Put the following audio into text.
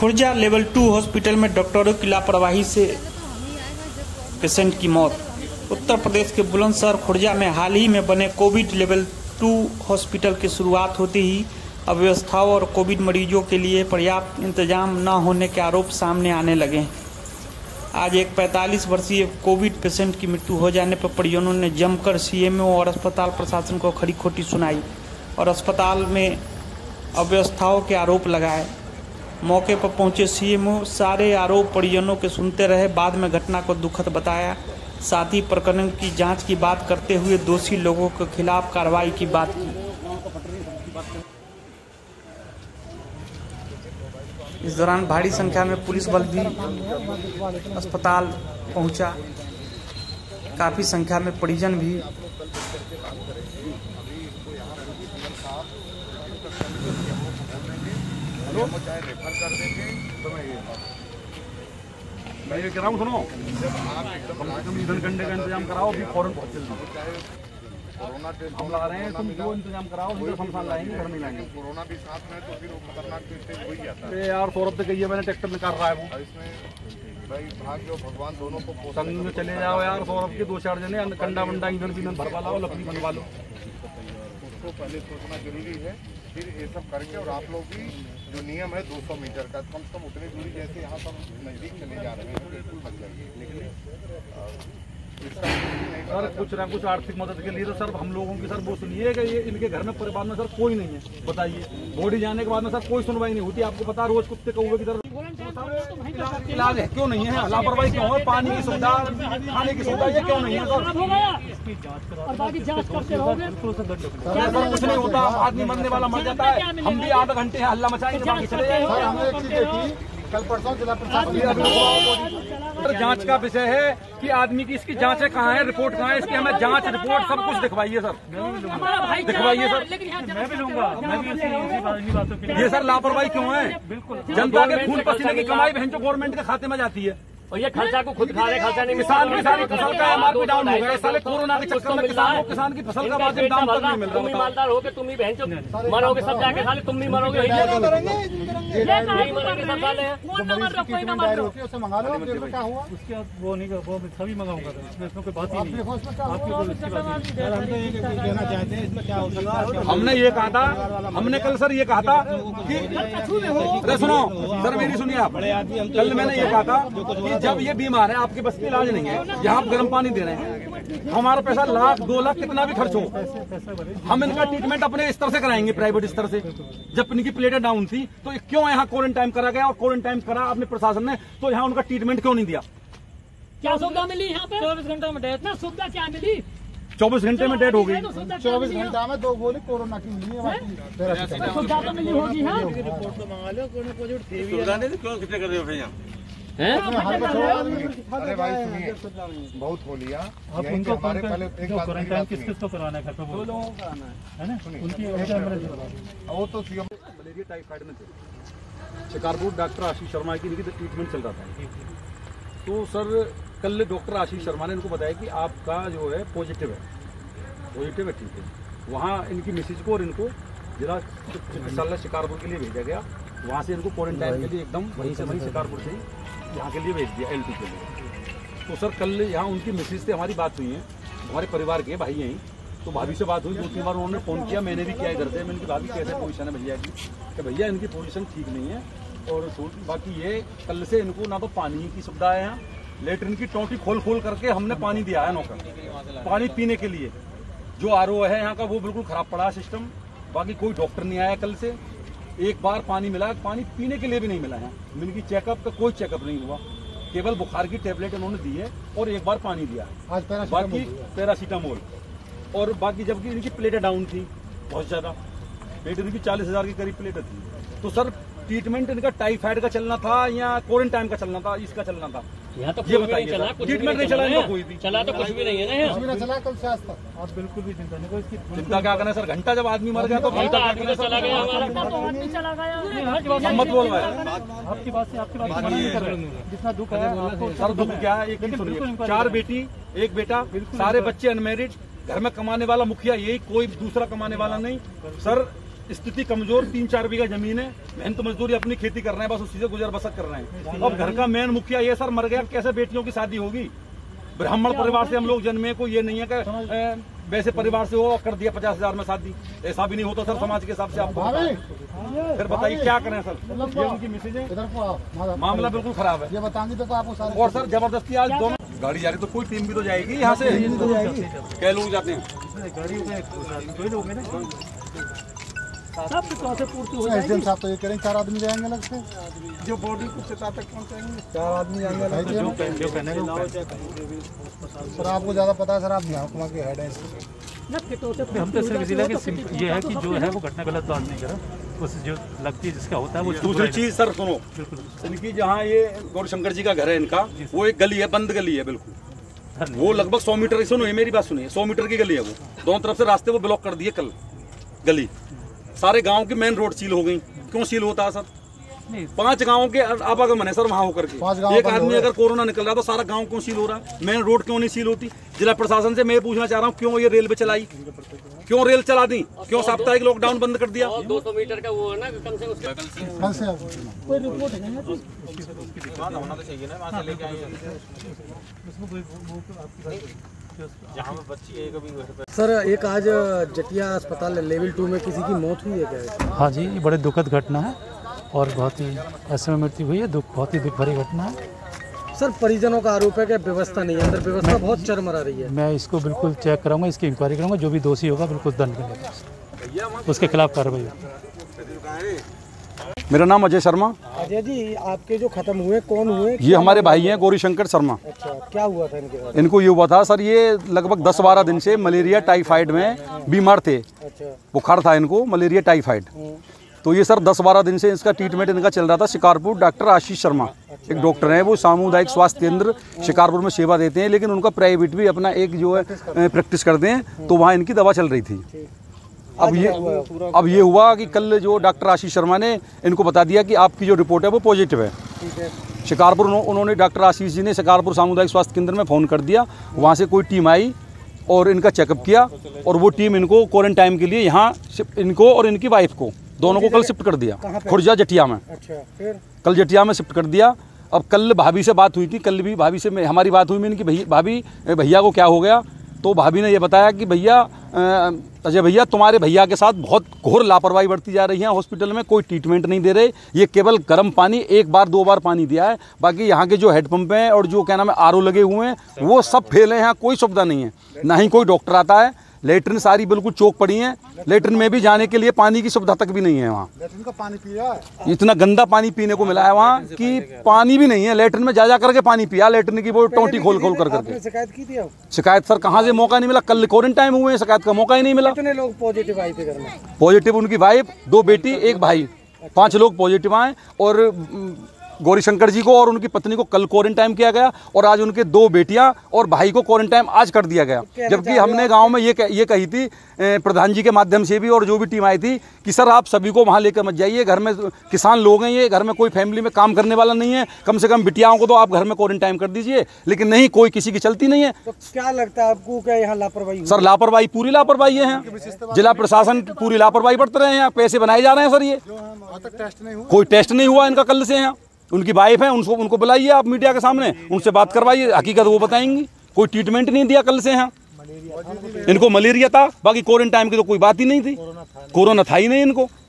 Khurja level 2 hospital में डॉक्टरों की लापरवाही से पेशेंट की मौत। उत्तर प्रदेश के बुलंदशहर खुर्जा में हाल ही में बने कोविड लेवल 2 हॉस्पिटल की शुरुआत होते ही अव्यवस्थाओं और कोविड मरीजों के लिए पर्याप्त इंतजाम न होने के आरोप सामने आने लगे। आज एक 45 वर्षीय कोविड पेशेंट की मृत्यु हो जाने पर परिजनों ने जमकर सीएमओ और अस्पताल प्रशासन को खरी खोटी सुनाई और अस्पताल में अव्यवस्थाओं के आरोप लगाए। मौके पर पहुंचे सीएमओ सारे आरोप परिजनों के सुनते रहे। बाद में घटना को दुखद बताया, साथ ही प्रकरण की जांच की बात करते हुए दोषी लोगों के खिलाफ कार्रवाई की बात की। इस दौरान भारी संख्या में पुलिस बल भी अस्पताल पहुंचा, काफी संख्या में परिजन भी। रेफर कर देंगे तो मैं ये कह रहा हूँ, सुनो कम से कम ईंधन घंटे का इंतजाम कराओ, अभी फौरन पहुँच कोरोना टेस्ट हम लगा रहे हैं, तुम जो इंतजाम कराओ उनको शमशान लाएंगे, घर नहीं लाएंगे। कोरोना भी साथ में तो फिर वो खतरनाक स्टेज हो ही जाता है। अरे यार सौरभ से कहिए, मैंने ट्रैक्टर निकाल रहा है वो इसमें भाई भाग्य और भगवान दोनों को संग में चले जाओ यार। सौरभ के 2-4 जने कंडा वंडा ईंधन बींधन भरवा लाओ, लकड़ी बनवा लो, उसको पहले सोचना जरूरी है। फिर ये सब करके और आप लोग भी जो नियम है 200 मीटर का, कम से कम उतनी दूरी जैसे यहाँ सब नजदीक चले जा रहे हैं तो बिल्कुल बच जाइए। लेकिन सर कुछ ना कुछ आर्थिक मदद के लिए तो सर हम लोगों की सर वो सुनिए कि ये इनके घर में परिवार में सर कोई नहीं है, बताइए। बॉडी जाने के बाद में सर कोई सुनवाई नहीं होती। आपको पता रोज कुत्ते कौवे की तरह इलाज है, क्यों नहीं है? लापरवाही क्यों है? पानी की सुविधा, खाने की सुविधा, ये क्यों नहीं है सर? सर कुछ नहीं होता, आदमी मरने वाला मर जाता है, हम भी आधा घंटे हैं हल्ला मचाएंगे, बाकी चले जाएंगे। कल परसों जिला प्रशासन जांच का विषय है कि आदमी की इसकी जांच कहाँ है, रिपोर्ट कहाँ है, इसकी हमें जांच रिपोर्ट सब कुछ दिखवाइए सर, दिखवाइए सर। मैं भी लूंगा, मैं भी इसी बातों के लिए। ये सर लापरवाही क्यों है? बिल्कुल जनता के खून पसीने की कमाई बहन जो गवर्नमेंट के खाते में जाती है और ये खर्चा को खुद खा रहे, खर्चा नहीं। किसान की सारी फसल का एमआरपी डाउन हो गया साले कोरोना के चक्कर में। किसान की फसल का वाजिब दाम तक नहीं मिल रहा। तुम ईमानदार हो के तुम ही बहन चो मरोगे, सब जाके साले तुम भी मरोगे, नहीं मरोगे सब साले हैं। उससे मंगा लो, क्या हुआ उसके बाद वो नहीं, वो सभी मंगाऊंगा, इसमें कोई बात ही नहीं। कहना चाहते हैं इसमें क्या हो सकता है? हमने ये कहा था, हमने कल सर ये कहा था कि सुनो सर मेरी सुनिए आप, कल मैंने ये कहा था जब ये बीमार है, आपके बस की इलाज नहीं है, यहाँ आप गर्म पानी दे रहे हैं, हमारा पैसा 1 लाख 2 लाख कितना भी खर्च हो, हम इनका ट्रीटमेंट अपने स्तर से कराएंगे, प्राइवेट स्तर से। जब इनकी प्लेटें डाउन थी तो क्यों यहाँ क्वारंटाइन करा गया, और क्वारंटाइन करा अपने प्रशासन ने, तो यहाँ उनका ट्रीटमेंट क्यों नहीं दिया? क्या सुविधा मिली यहाँ पे? 24 घंटे में डेथ ना, सुविधा क्या मिली? 24 घंटे में डेथ हो गई। 24 घंटा में 2 गोली कोरोना की मिली है, सुविधा तो मिली होगी। रिपोर्ट तो मंगा लो, क्यों कितने कर रहे हो यहाँ? अरे भाई सुनिए, बहुत हो लिया। आप उनको पहले क्वारंटाइन किस किस को कराना है? घर पे 2 लोगों को कराना है ना, उनकी वो तो सीएम मलेरिया टाइफाइड में थे। शिकारपुर डॉक्टर आशीष शर्मा की ट्रीटमेंट चल रहा था, तो सर कल डॉक्टर आशीष शर्मा ने इनको बताया कि आपका जो है पॉजिटिव है, ठीक है। वहाँ इनकी मिसेज को और इनको जिला चिकित्सालय शिकारपुर के लिए भेजा गया। वहाँ से इनको क्वारंटाइन के लिए एकदम वहीं से, वहीं शिकारपुर से यहाँ के लिए भेज दिया, L2 के लिए। तो सर कल यहाँ उनकी मिसेज से हमारी बात हुई है, हमारे परिवार के भाई यहीं, तो भाभी से बात हुई, 2-3 बार उन्होंने फ़ोन किया, मैंने भी किया इधर से। मैंने भाभी कैसे पोजीशन है भैया की, कि भैया इनकी पोजीशन ठीक नहीं है, और बाकी ये कल से इनको ना तो पानी की सुविधा है, यहाँ लेटरिन की टोंटी खोल करके हमने पानी दिया है नौकर, पानी पीने के लिए। जो RO है यहाँ का वो बिल्कुल खराब पड़ा है सिस्टम। बाकी कोई डॉक्टर नहीं आया कल से, एक बार पानी मिला, पानी पीने के लिए भी नहीं मिला है। इनकी चेकअप का कोई चेकअप नहीं हुआ, केवल बुखार की टेबलेट उन्होंने दी है और एक बार पानी दिया है, बाकी पैरासीटामोल। और बाकी जबकि इनकी प्लेटें डाउन थी बहुत ज्यादा, प्लेट इनकी 40,000 के करीब प्लेटें थी। तो सर ट्रीटमेंट इनका टाइफाइड का चलना था या क्वारंटाइन का चलना था, इसका चलना था? यहाँ तो ये बताइए, ट्रीटमेंट नहीं चला इनका कोई भी, चला तो कुछ भी नहीं है ना, कुछ भी नहीं चला कल से आज तक। और बिल्कुल भी चिंता नहीं, कोई इसकी चिंता क्या करना सर? घंटा जब आदमी मर गया तो घंटा आदमी चला गया, मत बोल रहा है। आपकी बात से जितना दुख है सर, दुख क्या है? एक सुनिए, 4 बेटी 1 बेटा, सारे बच्चे अनमेरिड, घर में कमाने वाला मुखिया यही, कोई दूसरा कमाने वाला नहीं। सर स्थिति कमजोर, 3-4 बीघा जमीन है, मेहनत मजदूरी अपनी खेती कर रहे हैं, बस उसी से गुजर बसर कर रहे हैं। अब घर का मेन मुखिया ये सर मर गया, कैसे बेटियों की शादी होगी? ब्राह्मण परिवार से हम लोग जन्मे, को ये नहीं है कि वैसे परिवार से हो कर दिया 50,000 में शादी, ऐसा भी नहीं होता सर समाज के हिसाब से। आपको फिर बताइए क्या करें सर? ये उनकी मैसेज है, मामला बिल्कुल खराब है। ये बताएंगे तो आपको सारे। और सर जबरदस्ती आज दोनों गाड़ी जा रही, तो कोई टीम भी तो जाएगी यहाँ से, क्या लोग जाते हैं? एसडीएम साहब तो ये कह रहे हैं 4 आदमी जाएंगे अलग से, जो बॉडी कुछ तक पहुँचाएंगे, 4 आदमी जाएंगे अलग से। सर आपको ज्यादा पता है सर, आप महकमा के हेड हैं। हम तो सिर्फ जिला के ये है कि जो है वो घटना गलत बात नहीं करा, उस जो लगती है जिसका होता है वो। दूसरी चीज सर सुनो, इनकी जहाँ ये गौरशंकर जी का घर है इनका, वो एक गली है, बंद गली है बिल्कुल, वो लगभग 100 मीटर, सुनो मेरी बात सुनिए, 100 मीटर की गली है वो, दोनों तरफ से रास्ते वो ब्लॉक कर दिए कल गली। सारे गांव की मेन रोड सील हो गई। क्यों सील होता है सर? 5 गांवों के आवागमन है सर वहां होकर के, एक आदमी अगर कोरोना निकल रहा तो सारा गांव क्यों सील हो रहा है? मेन रोड क्यों नहीं सील होती? जिला प्रशासन से मैं पूछना चाह रहा हूँ, क्यों ये रेलवे चलाई, क्यों रेल चला दी, क्यों साप्ताहिक लॉकडाउन बंद कर दिया? 200 मीटर का वो है ना, कम से कोई रिपोर्ट है होना तो चाहिए ना, वहाँ से लेके आए जहाँ पे बच्ची है कभी। सर एक आज जटिया अस्पताल लेवल 2 में किसी की मौत हुई है क्या? हाँ जी, ये बड़े दुखद घटना है और बहुत ही ऐसे में मृत्यु हुई है, बहुत ही दुख भरी घटना है। सर परिजनों का आरोप है कि व्यवस्था नहीं है, अंदर व्यवस्था बहुत चरमरा रही है। मैं इसको बिल्कुल चेक कराऊंगा, इसकी इंक्वायरी करूंगा, जो भी दोषी होगा बिल्कुल दंड मिलेगा, उसके खिलाफ कार्रवाई होगी। मेरा नाम अजय शर्मा। अजय जी, आपके जो खत्म हुए कौन हुए? ये हमारे भाई हैं गौरीशंकर शर्मा। अच्छा, क्या हुआ था इनके साथ? इनको ये हुआ था सर, ये लगभग 10-12 दिन से मलेरिया टाइफाइड में बीमार थे। अच्छा, बुखार था इनको, मलेरिया टाइफाइड। तो ये सर 10-12 दिन से इसका ट्रीटमेंट इनका चल रहा था। शिकारपुर डॉक्टर आशीष शर्मा एक डॉक्टर हैं, वो सामुदायिक स्वास्थ्य केंद्र शिकारपुर में सेवा देते हैं, लेकिन उनका प्राइवेट भी अपना एक जो है प्रैक्टिस करते हैं, तो वहाँ इनकी दवा चल रही थी। अब ये हुआ कि कल जो डॉक्टर आशीष शर्मा ने इनको बता दिया कि आपकी जो रिपोर्ट है वो पॉजिटिव है। शिकारपुर उन्होंने डॉक्टर आशीष जी ने शिकारपुर सामुदायिक स्वास्थ्य केंद्र में फ़ोन कर दिया, वहाँ से कोई टीम आई और इनका चेकअप किया, और वो टीम इनको क्वारंटाइन के लिए यहाँ इनको और इनकी वाइफ को दोनों को कल शिफ्ट कर दिया खुर्जा जटिया में। अच्छा, फिर कल जटिया में शिफ्ट कर दिया। अब कल भाभी से बात हुई थी, कल भी भाभी से हमारी बात हुई, मैंने कि भाभी भैया को क्या हो गया? तो भाभी ने ये बताया कि भैया अजय भैया तुम्हारे भैया के साथ बहुत घोर लापरवाही बरती जा रही है, हॉस्पिटल में कोई ट्रीटमेंट नहीं दे रहे, ये केवल गर्म पानी 1-2 बार पानी दिया है, बाकी यहाँ के जो हेडपम्प हैं और जो क्या नाम है आरओ लगे हुए हैं वो सब फेल हैं, यहाँ कोई सुविधा नहीं है, ना ही कोई डॉक्टर आता है। लेटरिन सारी बिल्कुल चौक पड़ी हैं, लेटरिन में भी जाने के लिए पानी की सुविधा तक भी नहीं है वहाँ। लेटरिन का पानी पिया, इतना गंदा पानी पीने को मिला है वहाँ कि पानी भी नहीं है, लेटरिन में जा करके पानी पिया, लेटरिन की वो टोंटी खोल कर करके। शिकायत की थी? शिकायत सर कहाँ से मौका नहीं मिला, कल क्वारंटाइन हुए हैं, शिकायत का मौका ही नहीं मिला। कितने लोग पॉजिटिव आए थे घर में? पॉजिटिव उनकी वाइफ, 2 बेटी 1 भाई, 5 लोग पॉजिटिव आए, और गौरीशंकर जी को और उनकी पत्नी को कल क्वारंटाइन किया गया, और आज उनके 2 बेटियां और भाई को क्वारंटाइन आज कर दिया गया। जबकि हमने गांव में ये कही थी प्रधान जी के माध्यम से भी, और जो भी टीम आई थी, कि सर आप सभी को वहां लेकर मत जाइए, घर में किसान लोग हैं, ये घर में कोई फैमिली में काम करने वाला नहीं है, कम से कम बिटियाओं को तो आप घर में क्वारंटाइन कर दीजिए। लेकिन नहीं, कोई किसी की चलती नहीं है। तो क्या लगता है आपको, क्या यहाँ लापरवाही? सर लापरवाही, पूरी लापरवाही है यहाँ, जिला प्रशासन पूरी लापरवाही बरत रहे हैं, यहाँ पैसे बनाए जा रहे हैं सर, ये कोई टेस्ट नहीं हुआ इनका कल से। यहाँ उनकी वाइफ है, उनको बुलाइए आप मीडिया के सामने, उनसे बात करवाइए, हकीकत वो बताएंगी। कोई ट्रीटमेंट नहीं दिया कल से यहाँ, इनको मलेरिया था, बाकी क्वारंटाइन की तो कोई बात ही नहीं थी, कोरोना था ही नहीं इनको।